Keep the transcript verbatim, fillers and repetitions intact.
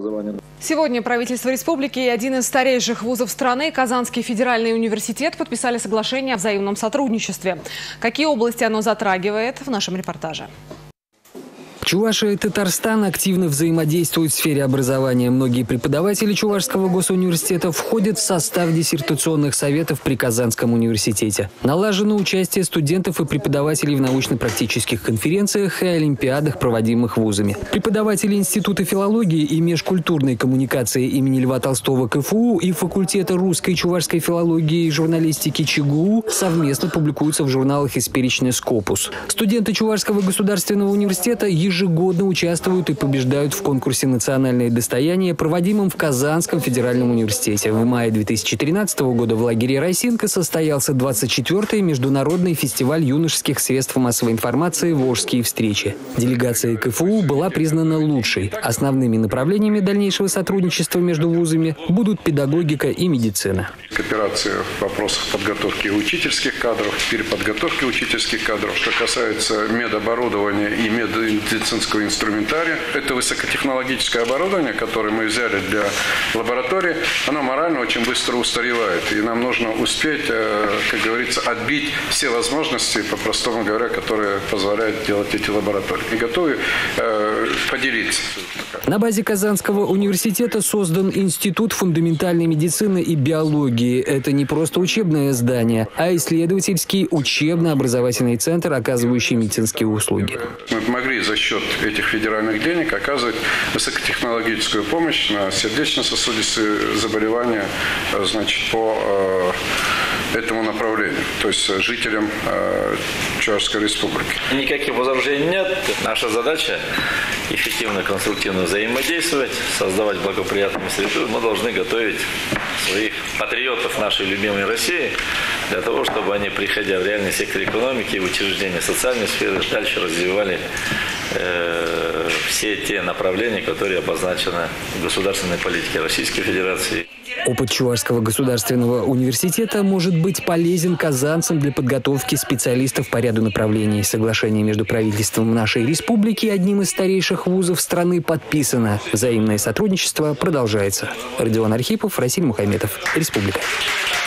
образования. Сегодня правительство республики и один из старейших вузов страны, Казанский федеральный университет, подписали соглашение о взаимном сотрудничестве. Какие области оно затрагивает, в нашем репортаже. Чувашия и Татарстан активно взаимодействуют в сфере образования. Многие преподаватели Чувашского госуниверситета входят в состав диссертационных советов при Казанском университете. Налажено участие студентов и преподавателей в научно-практических конференциях и олимпиадах, проводимых вузами. Преподаватели Института филологии и межкультурной коммуникации имени Льва Толстого КФУ и факультета русской и чувашской филологии и журналистики ЧГУ совместно публикуются в журналах «Исперичный Скопус». Студенты Чувашского государственного университета ежегодно ежегодно участвуют и побеждают в конкурсе «Национальное достояние», проводимом в Казанском федеральном университете. В мае две тысячи тринадцатого года в лагере Росинка состоялся двадцать четвёртый международный фестиваль юношеских средств массовой информации «Волжские встречи». Делегация КФУ была признана лучшей. Основными направлениями дальнейшего сотрудничества между вузами будут педагогика и медицина. Кооперация в вопросах подготовки учительских кадров, переподготовки учительских кадров. Что касается медоборудования и медицинского инструментария, это высокотехнологическое оборудование, которое мы взяли для лаборатории, оно морально очень быстро устаревает. И нам нужно успеть, как говорится, отбить все возможности, по-простому говоря, которые позволяют делать эти лаборатории. И готовы поделиться. На базе Казанского университета создан Институт фундаментальной медицины и биологии. Это не просто учебное здание, а исследовательский учебно-образовательный центр, оказывающий медицинские услуги. Мы могли за счет этих федеральных денег оказывать высокотехнологическую помощь на сердечно-сосудистые заболевания, значит, по э, этому направлению, то есть жителям э, Чувашской республики. Никаких возражений нет. Наша задача эффективно, конструктивно взаимодействовать, создавать благоприятную среду. Мы должны готовить своих патриотов нашей любимой России для того, чтобы они, приходя в реальный сектор экономики и учреждения социальной сферы, дальше развивали э, все те направления, которые обозначены в государственной политике Российской Федерации. Опыт Чувашского государственного университета может быть полезен казанцам для подготовки специалистов по ряду направлений. Соглашение между правительством нашей республики и одним из старейших вузов страны подписано. Взаимное сотрудничество продолжается. Родион Архипов, Расиль Мухаметов. Республика.